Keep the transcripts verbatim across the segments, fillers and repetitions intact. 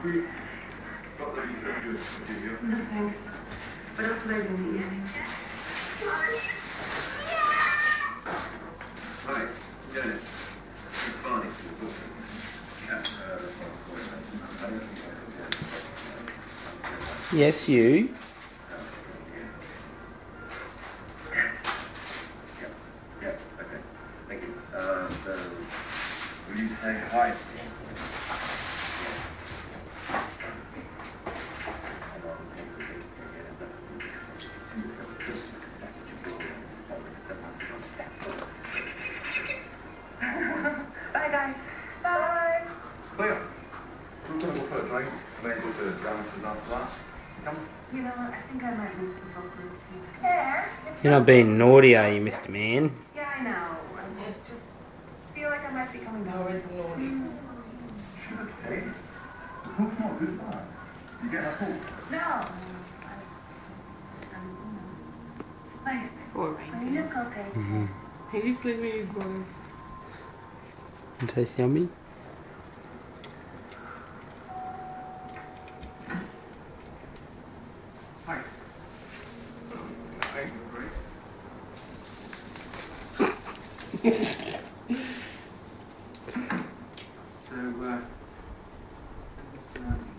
No thanks. What else would I do with you? Right, Janet. Barney. Yes, you. Yeah, yeah, okay. Thank you. Uh, so, will you say hi? Bye, guys. Bye. Clear. We're going to go for a drink. May go to the Jamesons after that. Come. You know what? I think I might miss the vocal. Yeah. You're not being naughty, are you, Mister Man? Yeah, I know. I just feel like I might be coming down with naughty. Okay. The pool's not good for that. You get a pool? No. Like, Poor I look okay. Mm-hmm. He's living good. It tastes yummy. Hi. Hi, great. So, uh, um,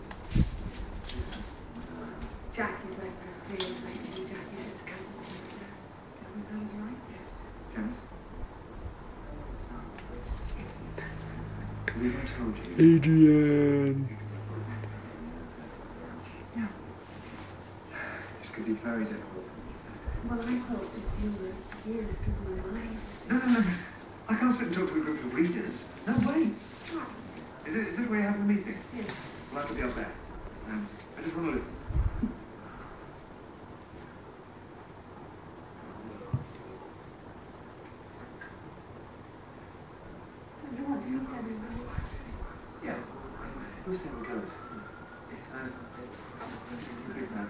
Jackie's like this, really like the Jackie is good. How do you like this? James? Have you ever told you? Adrian. Yeah. This could be very difficult. Well, I thought if you were here to give my life. No, no, no. I can't sit and talk to a group of readers. No way. Is, it, is this where you're having a meeting? Yes. Well, I could be up there. Um, I just want to listen. You want to look at it? Yeah. We'll see how it goes. Uh, big man.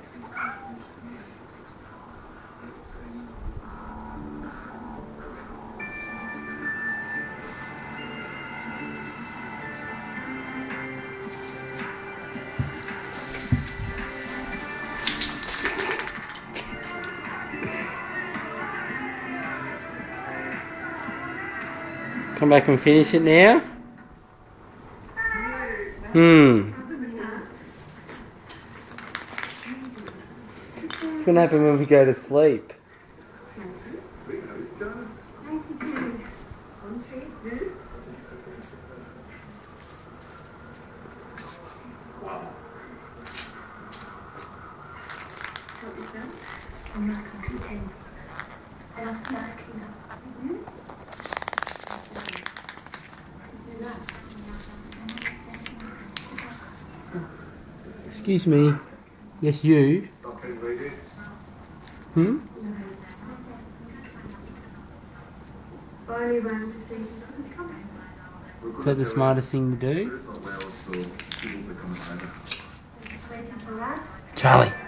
Come back and finish it now. Hmm. What's going to happen when we go to sleep? I'm not going to pretend. And I'm not keen on. Excuse me. Yes, you. Hmm? Is that the smartest thing to do? Charlie.